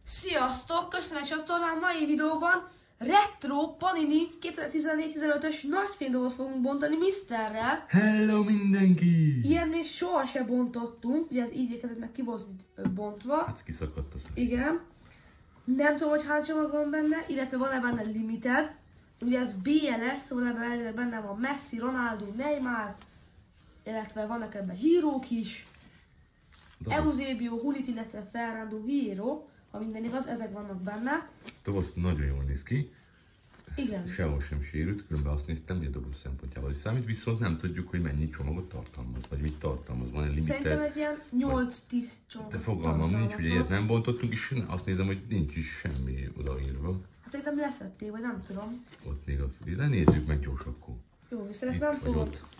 Sziasztok! Köszönöm a csatornán, mai videóban Retro Panini 2014-15-ös nagyfénydobozt fogunk bontani Misterrel. Hello mindenki! Ilyen még soha se bontottunk, ugye ez így érkezett, meg ki volt bontva. Hát kiszakadt az. Igen. Nem tudom, hogy hány csomag van benne, illetve van-e benne limited. Ugye ez BLS, szóval ebben elvileg benne van Messi, Ronaldo, Neymar, illetve vannak ebben hírók is. Eusebio, Hulit, illetve Fernando Hierro. Ha minden igaz, ezek vannak benne. Doboz nagyon jól néz ki. Igen. Sehol sem sérült, különben azt néztem, hogy a doboz szempontjából is számít, viszont nem tudjuk, hogy mennyi csomagot tartalmaz, vagy mit tartalmaz. Van egy limited. Szerintem egy ilyen 8-10 csomag. De fogalmam nincs, ugye ilyet nem bontottunk, és azt nézem, hogy nincs is semmi odaírva. Hát szerintem leszettél, vagy nem tudom. Ott még az, de nézzük meg gyors akkor. Jó, viszont ezt Itt nem vagy fogod. ott.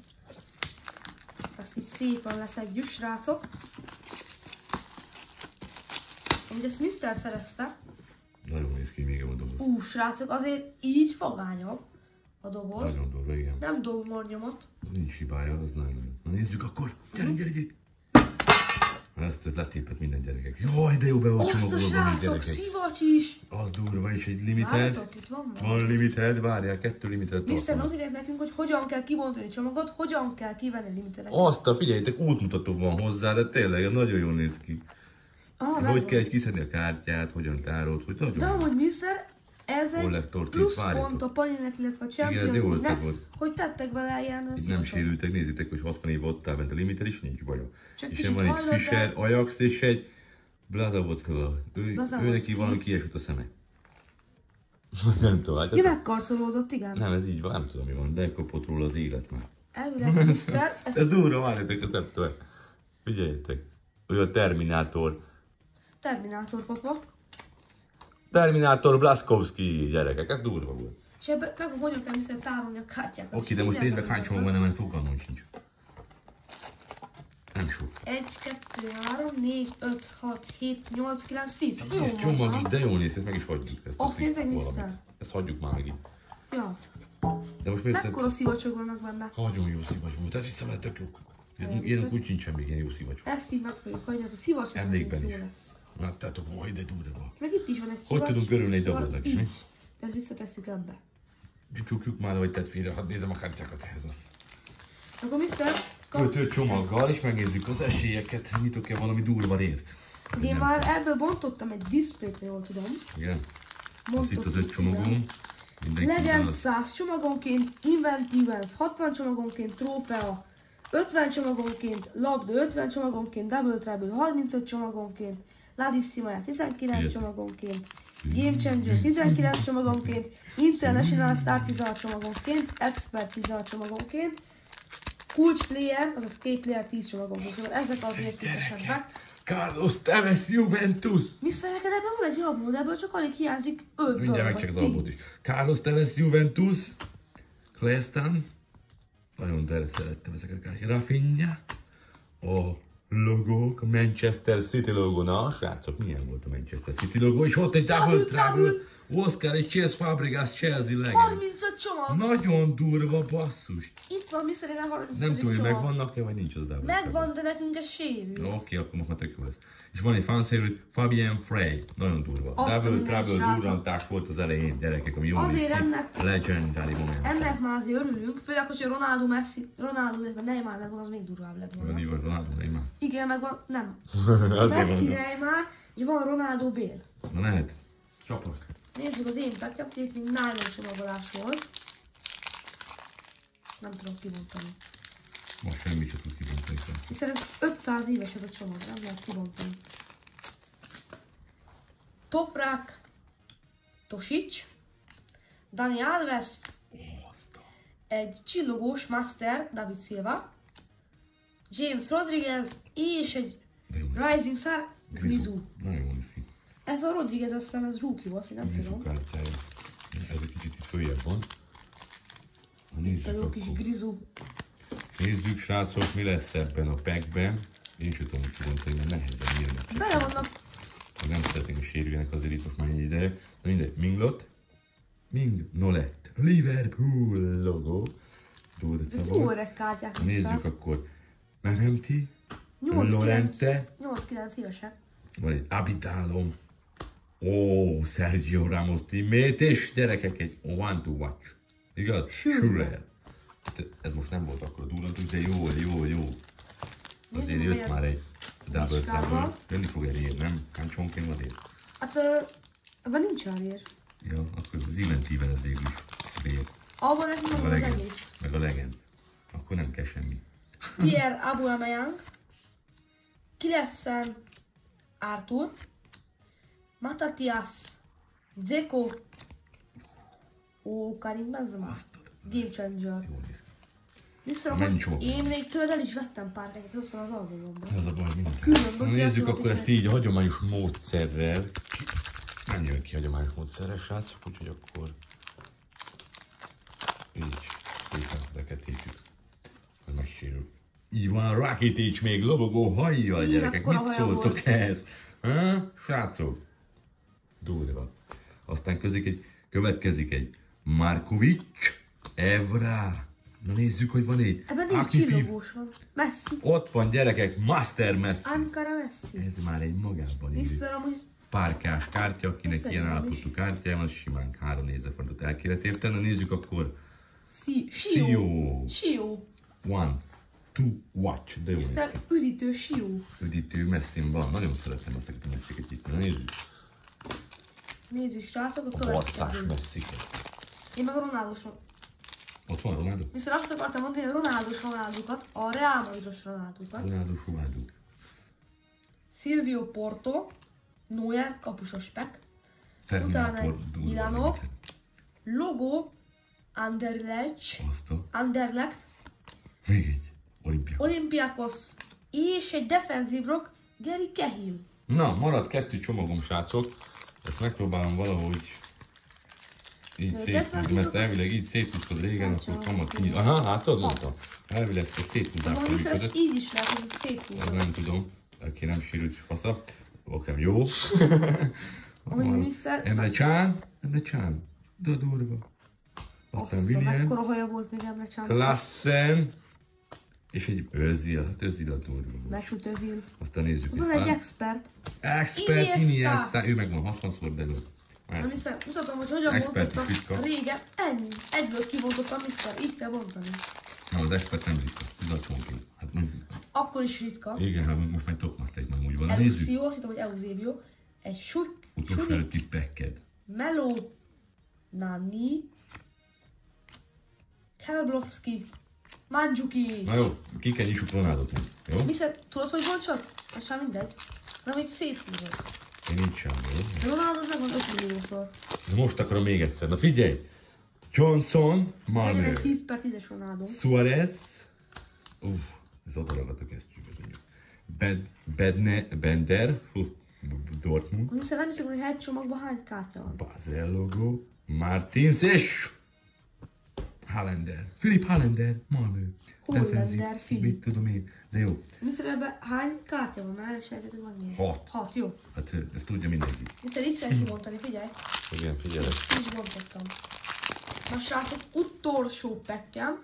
Ezt így szépen leszedjük, srácok. Amúgy ezt Mister szerezte. Nagyon néz ki még a doboz. Srácok, azért így vagányabb a doboz. Nagyon durva, igen. Nem dob marnyomot. Nincs hibája, az nagyon. Na nézzük akkor. Gyerünk. Ezt letépett minden gyerekek. Jaj, de jó be volt Azt a csomagolva, srácok, gyerekek. szivacs is. Az durva, és egy limited. Várjatok, itt van már. Van limited, várjál, 2 limited Mister, tartalmaz. az írják nekünk, hogy hogyan kell kibontani csomagot, hogyan kell kivenni limitedeket. Azt a figyeljetek, útmutató van hozzá, de tényleg nagyon jól néz ki. Hogy megvan. kell kiszedni a kártyát, hogyan tárolod, hogy nagyon De jó. amúgy Mister, ez egy Kollektor plusz tíz, várjatok. pont a Panininek, illetve a Igen, ez Champions jó ötlet League-nek, volt. hogy tettek vele ilyen Itt nem szívacot. sérültek, nézzétek, hogy 60 év ott áll bent a limited, és nincs baja. Csak És kicsit van egy hajlott, de- Fischer, Ajax és egy Blazavotka. Ő Blazavotki. neki valami kiesett a szeme. Nem tudom, Mi látjátok? megkarcolódott, igen. Nem, ez így van, nem tudom mi van, de kopott róla az élet már. Elvileg Mister, Ez durva, várjátok, ezt nem tudom. Figyeljetek, olyan Terminátor. Terminátor papa. Terminátor Blaszkowski, gyerekek, ez durva volt. És ebben meg hogyan kell Mister tárolni a kártyákat. Oké, de most nézd meg hány csomag van, mert fogalmam sincs. Nem sok. 1, 2, 3, 4, 5, 6, 7, 8, 9, 10. Jó 10 csomag is, van. de jól néz ki, ezt meg is hagyjuk. Ezt Azt nézd meg, valamit. Mister. Ezt hagyjuk már meg itt. Ja. De most miért Mekkora szivacsok vannak benne. Nagyon jó szivacs volt, tehát vissza lehet tök jó. Elhiszem. Ilyen úgy sincsen még ilyen jó szivacs. Ezt így meg fogjuk hagyni, ez a szivacs ez Emlékben jó is. lesz. Láttátok, hogy de durva. Meg itt is van egy Hogy szivacs. tudunk örülni egy szóval doboznak is, mi? így. Ezt visszatesszük ebbe. Csukjuk már, hogy tett félre, hadd nézem a kártyákat ehhez az. Akkor Mister, kap... 5 csomaggal, és megnézzük az esélyeket, nyitok-e valami durva ért. Én már ebből bontottam egy diszplét, ha jól tudom. Igen. Az Bontottuk itt az 5 ide. csomagom. Legend 100 csomagonként, Inventives 60 csomagonként, Trófea 50 csomagonként, Labda 50 csomagonként, Double Trouble 35 csomagonként, Ladissima 19 Igen. csomagonként, Game Changer 19 csomagonként, International Star 16 csomagonként, Expert 16 csomagonként, Kulcs Player, azaz Key Player 10 csomagonként, szóval ezek az értékesebbek. Carlos Tevez Juventus! Vissza neked ebben van egy album, de ebből csak alig hiányzik 5 Mindjárt darab, megcsak az vagy albumot 10. is. Carlos Tevez Juventus. Klestan. Nagyon szerettem ezeket a kártyákat. Rafinha. A logók, a Manchester City logó. Na, srácok, milyen volt a Manchester City logó? És ott egy Double Trouble. Oscar és Chase Fabregas Chelsea legend. 35 csomag! Nagyon durva basszus. Itt van, Mr. Eden 35 Nem tudom, hogy csomag. megvannak-e, vagy nincs az Double Trouble. Megvan, de nekünk ez sérül. Oké, akkor most már tök jó lesz. És van egy fanszerű Fabien Frey. Nagyon durva. Azt a Double minden, Trouble srácok. durrantás volt az elején, gyerekek, ami jól Azért néz ki. ennek- Legendary moment. Ennek már azért örülünk, főleg, hogyha Ronaldo, Messi, Ronaldo, illetve Neymar megvan, az még durvább lett Van volna. így van, Ronaldo, Neymar. Igen, megvan, nem. Azért Messi, mondom. Neymar, és van Ronaldo Bale. Na lehet. Csaplak. Nézzük az én pekkem, itt még nylon csomagolás volt. Nem tudom kibontani. Most semmit sem tudsz kibontani. Hiszen ez 500 éves ez a csomag, nem lehet kibontani. Toprak, Tosic, Dani Alves, egy csillogós Master, David Silva, James Rodriguez és egy De jó. Rising Star, Grizu. Nagyon jól néz ki. Ez a Rodriguez, azt hiszem, ez rookie volt, nem Grizu tudom. kártyája. Ez egy kicsit itt följebb van. Na, A nézzük jó kis akkor. Grizu. Nézzük, srácok, mi lesz ebben a packben. Én sem tudom kibontani, mert nehezen írnak. Bele vannak, Ha nem szeretnénk, hogy sérüljenek azért itt most már egy ideje. Na mindegy, Minglot. Mignolet. Liverpool logó. Durca ezek jó volt. öreg kártyák Nézzük vissza. akkor. Merhemti. 8-9 Lorente. 8-9 évesek. Van egy Abitálom. Ó, Sergio Ramos teammate, és gyerekek egy one to watch. Igaz? Sure. Ez most nem volt akkor a durrantus, de jó. Azért Nézzük, jött milyen már egy double Bicskában. treble. Jönni fog elér, nem? Kancsonként van ér. Hát, ebben nincs elér. Ja, akkor az event-ben ez végül is bér. Abban nekünk Meg a van az Legends. egész. Meg a Legends. Akkor nem kell semmi. Pierre Aubameyang, Kilessen Arthur, Matatias, Dzeko, Karim Benzema, Game Changer. Jól néz ki. Viszont Mennyi csomag? én még tőled el is vettem pár egyet, ott van az albumomban. Ez a baj, mindent. Külön, Na, bocs, nézzük játszott akkor is ezt így a hagyományos módszerrel. Nem jön ki hagyományos módszerrel, srácok, úgyhogy akkor így szépen feketítjük, hogy megsérül. Iván Rakitic még lobogó hajjal, Így, gyerekek, akkora mit haja szóltok volt. ehhez? Ha? Srácok? Durva. Aztán következik egy Markovic, Evra. Na nézzük, hogy van egy. Ebben négy Akifif. csillogós van. Messi, Ott van, gyerekek, Master Messi. Ankara Messi. Ez már egy magában írő Vissza amúgy párkás kártya, akinek Ez ilyen szerintem állapotú kártyája van, az simán 3-4 forintot el kéne érteni. Na nézzük akkor. Sió. One, two, watch. De jó néz Vissza ki. üdítő Sió. Üdítő messzin van. Nagyon szeretem ezeket a messziket itt. Na nézzük. Nézzük, srácok, a Barszás következő. messziket. Én meg a Ronaldoson. Ott van Ronaldo? Viszont azt akartam mondani, hogy a Ronaldos Ronaldokat, a Real Madridos Ronaldokat. Ronaldo. Silvio Porto, Neuer, kapusos Pek. Utána Terminátor. egy Milanov, Logo, Anderlecht, Aztán. Még egy. Olimpia. Olympiakos és egy defenzív rock, Gary Cahill. Na, maradt 2 csomagom, srácok. Ezt megpróbálom valahogy így De széthúzni, defenzív mert az- elvileg így széthúztad régen, Hát, akkor csak kamat így. kinyit. Aha, hát az mondtam. Elvileg ezt a széthúzással Mondom, hiszen ezt működött. így is lehet, hogy Ez széthúzom. nem tudom, aki nem sérült fasza. Oké, jó. Ahogy vissza... Emre Can. De durva. Aztán Azt, William. mekkora haja volt még Emre Can. Klassen. És egy Özil. Hát Özil az durva volt. Mesut Özil. Aztán nézzük. Van itt egy van. expert. Expert Iniesta. Iniesta. Ő megvan 60-szor belül. Ami szerint mutatom, hogy hogyan Expert is bontottam ritka. régen. Ennyi. Egyből kibontottam vissza. Így kell bontani. Na, az expert nem ritka. Ez a csonként. Hát mondjuk. Akkor is ritka. Igen, hát most már top master nem úgy van. Na, nézzük. Elusio, azt hittem, hogy Eusebio. Egy Utolsó Sudik, előtti packed. Melo, Nani, Kelblowski, Mandzukic. Na jó, ki kell nyissuk Ronaldot meg. Jó? Viszont tudod, hogy volt csak? Az sem mindegy. Na, még széthúzod. Én így sem, jó? Ronaldo meg van 5 milliószor. Na most akarom még egyszer. Na figyelj! Johnson, Legyen Malmö, egy 10/10-es Ronaldo. Suarez, ez odaragadt a kesztyűbe. Bender, Dortmund, Hiszen nem hiszem, hogy egy csomagban hány kártya van. Basel logo, Martins és Hollander. Philip Hollander, Malmö. Hollander, Defenzív, Philip. mit tudom én. De jó, Hiszen ebben hány kártya van? Már el is ejtettem megnézni. 6. 6, jó. Hát ezt tudja mindenki. Hiszen itt kell kibontani, figyelj. Igen, figyelek. Így is bontottam. Na srácok, utolsó pekkem.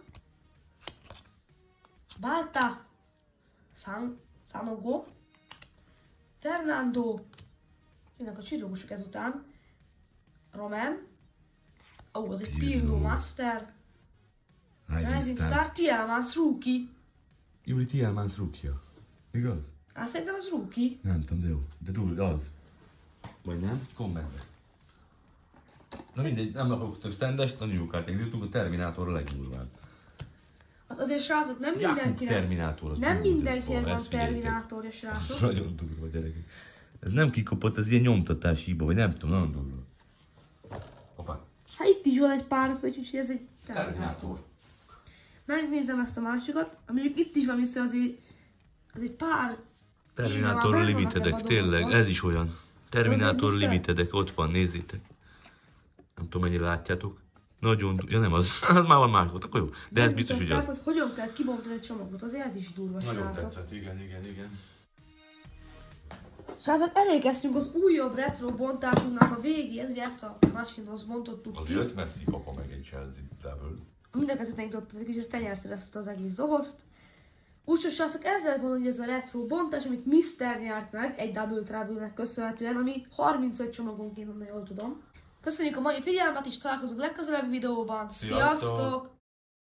Balta, Sanogo, Fernando, jönnek a csillagosok ezután, Roman, az egy Pirlo. Pirlo Master, Rising Rising Star. Star, Tielemans Rookie. Júli Tielemans rookie. Igaz? Hát szerintem az Rookie. Nem tudom, de jó. De durva, az. Vagy nem? Kommentbe. Na mindegy, nem akarok több standest, nagyon jó kártyák jutunk, a Terminátor a legdurvább. Hát azért srácok, nem Jakub mindenkinek, Terminátor, az nem durva, mindenkinek durva, van ezt figyeljétek. Terminátorja, Ez srácok. nagyon durva, gyerekek. Ez nem kikopott, ez ilyen nyomtatási hiba, vagy nem tudom, nagyon durva. Hoppá. Hát itt is van egy pár, úgyhogy ez egy Terminátor. Terminátor. Megnézem ezt a másikat, mondjuk itt is van vissza azért pár... Terminátor Én már limitedek, benn tényleg, vannak ez is olyan. Terminátor biztos? limitedek, ott van, nézzétek. Nem tudom, mennyire látjátok. Nagyon, ja nem az, az már van más volt, akkor jó. De ez biztos, hogy az. Hogy hogyan kell kibontani egy csomagot, azért ez is durva, srácok. igen. Srácok, elérkeztünk az újabb retro bontásunknak a végén, ugye ezt a másfinhoz bontottuk Az ki. 5 Messi papa meg egy Chelsea double. Mind a kettőt nyitottuk, és ezt te nyerted ezt az egész dobozt. Úgyhogy srácok, ez lett volna ez a retro bontás, amit Mr. nyert meg egy Double Trouble-nek köszönhetően, ami 35 csomagonként, ha jól tudom. Köszönjük a mai figyelmet, és találkozunk legközelebbi videóban. Sziasztok!